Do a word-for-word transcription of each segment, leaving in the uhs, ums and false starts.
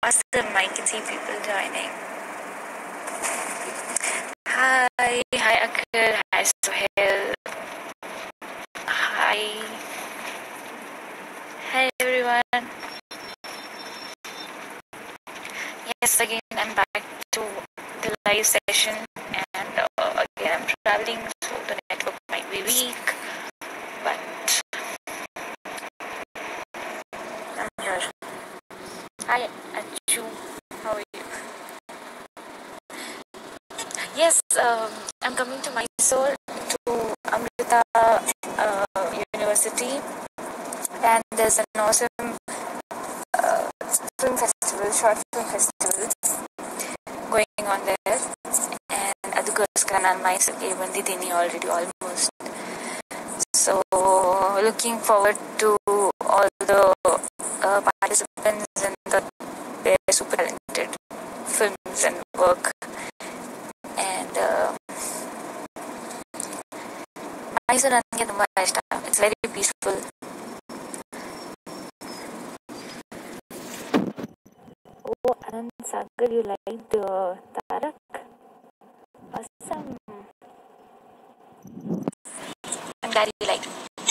Awesome, I can see people joining. Hi, hi Akhil, hi Sohail, hi, hi everyone. Yes, again I'm back to the live session, and uh, again I'm traveling, so the network might be weak, but I'm here. Hi Achu, how are you? Yes, um, I'm coming to Mysore to Amrita uh, University, and there's an awesome uh, film festival, short film festival going on there, and Adugoskara ನಾನು ಮೈಸೂರಿಗೆ ಬಂದಿದ್ದೀನಿ already almost. So looking forward to all the uh, participants and the they're super talented films and work, and uh, Mysore ನನಗೆ ತುಂಬಾ ಇಷ್ಟ. It's very peaceful. Oh, Anand Sagar, you liked uh, Tarak? Awesome. I'm glad you liked.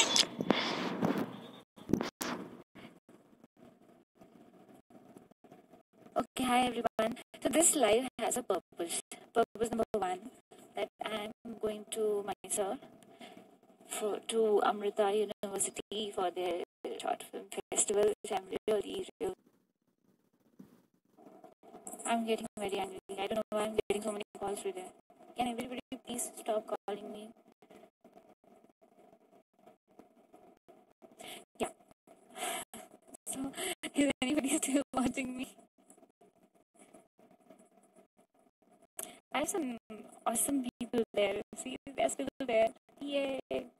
Okay, hi everyone. So this live has a purpose. Purpose number one, that I'm going to Mysore for to Amrita University for their short film festival, which I'm really, really I'm getting very angry. I don't know why I'm getting so many calls through there. Can everybody please stop calling me? Yeah. So, is anybody still watching me? I have some awesome people there. See, there's still there. Yay!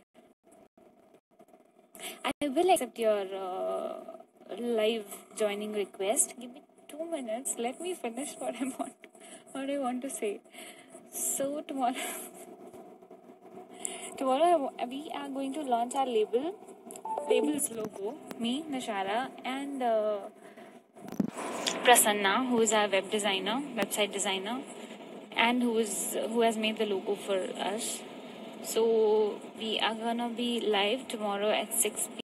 I will accept your uh, live joining request. Give me two minutes. Let me finish what I want. What I want to say. So tomorrow, tomorrow we are going to launch our label. Label's logo. Me, Nashara, and uh, Prasanna, who is our web designer, website designer, and who is who has made the logo for us. So we are gonna be live tomorrow at six